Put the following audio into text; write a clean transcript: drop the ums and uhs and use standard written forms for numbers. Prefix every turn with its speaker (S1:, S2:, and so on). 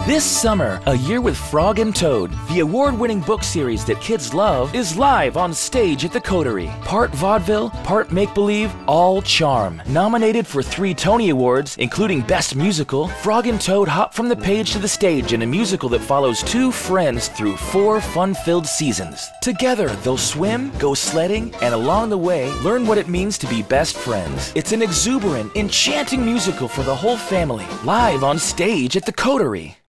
S1: This summer, A Year with Frog and Toad, the award-winning book series that kids love, is live on stage at the Coterie. Part vaudeville, part make-believe, all charm. Nominated for 3 Tony Awards, including Best Musical, Frog and Toad hop from the page to the stage in a musical that follows 2 friends through 4 fun-filled seasons. Together, they'll swim, go sledding, and along the way, learn what it means to be best friends. It's an exuberant, enchanting musical for the whole family, live on stage at the Coterie.